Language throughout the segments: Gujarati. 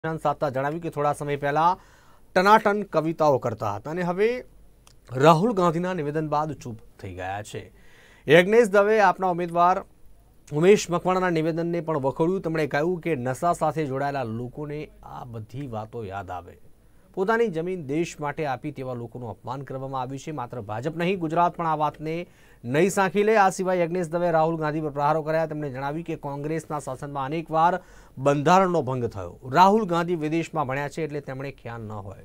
સાધતા જણાવ્યું કે થોડા સમય પહેલા ટનાટન કવિતાઓ કરતા હતા અને હવે રાહુલ ગાંધીના નિવેદન બાદ ચૂપ થઈ ગયા છે। યજ્ઞેશ દવે આપના ઉમેદવાર ઉમેશ મકવાણાના નિવેદનને પણ વખોડ્યું। તેમણે કહ્યું કે નશા સાથે જોડાયેલા લોકોને આ બધી વાતો યાદ આવે। પોતાની જમીન દેશ માટે આપી તેવા લોકોનું અપમાન કરવામાં આવ્યું છે। માત્ર ભાજપ નહીં, ગુજરાત પણ આ વાતને નહીં સાંખી લે। આ સિવાય યજ્ઞેશ દવે રાહુલ ગાંધી પર પ્રહારો કર્યા। તેમણે જણાવ્યું કે કોંગ્રેસના શાસનમાં અનેકવાર બંધારણનો ભંગ થયો। રાહુલ ગાંધી વિદેશમાં ભણ્યા છે એટલે તેમણે ખ્યાલ ન હોય।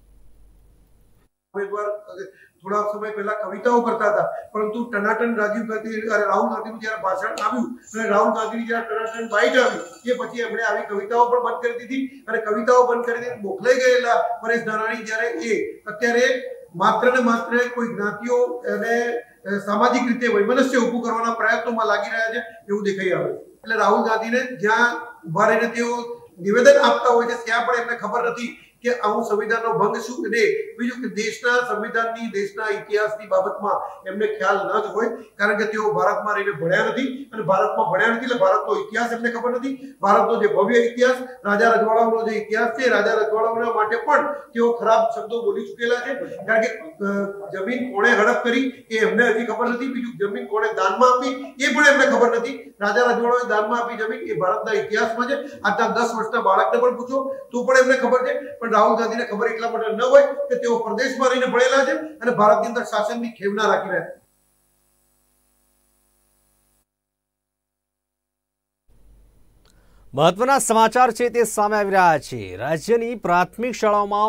थोड़ा समय पहला कविताओं करता था, परंतु टनाटन राजीव गांधी राहुल गांधी નું જ્યારે ભાષણ આવ્યું અને રાહુલ ગાંધીની જ્યારે ટનાટન બાઈટ આવી એ પછી એમણે આવી કવિતાઓ પણ બંધ કરી દીધી અને કવિતાઓ બંધ કરી દીધી। મોકલાઈ ગયેલા પરેશ ધાનાણી જ્યારે એ અત્યારે માત્ર ને માત્ર કોઈ જ્ઞાતિઓ અને સામાજિક રીતે વૈમનસ્ય ઊભું કરવાના પ્રયત્નોમાં લાગી રહ્યા છે એવું દેખાઈ આવે। એટલે રાહુલ ગાંધીને જ્યાં ઉભા રહીને તેઓ નિવેદન આપતા હોય છે ત્યાં પણ એમને ખબર નથી કે આવું સંવિધાનનો ભંગ શું છે। બીજું કે દેશના સંવિધાનની દેશના ઇતિહાસની બાબતમાં એમને ખ્યાલ ન જ હોય, કારણ કે તેઓ ભારતમાં રહીને ભણ્યા નથી અને ભારતમાં ભણ્યા નથી એટલે ભારતનો ઇતિહાસ એમને ખબર નથી। ભારતનો જે ભવ્ય ઇતિહાસ, રાજા રજવાડાઓનો જે ઇતિહાસ છે, રાજા રજવાડાઓના માટે પણ તેઓ ખરાબ શબ્દો બોલી ચૂકેલા છે, કારણ કે જમીન કોણે હડપ કરી એ એમને હજી ખબર નથી। બીજું જમીન કોણે દાનમાં આપી એ પણ એમને ખબર નથી। રાજા રજવાડાઓએ દાનમાં આપી જમીન એ ભારતના ઇતિહાસમાં છે। આજના 10 વર્ષના બાળકને પણ પૂછો તો પણ એમને ખબર છે, પણ રાહુલ ગાંધીને ખબર એટલા માટે ન હોય કે તેઓ પ્રદેશમાં રહીને ભણેલા છે અને ભારતની અંદર શાસનની ખેવના રાખી રહ્યા છે। મહત્વના સમાચાર છે તે સામે આવી રહ્યા છે। રાજ્યની પ્રાથમિક શાળાઓમાં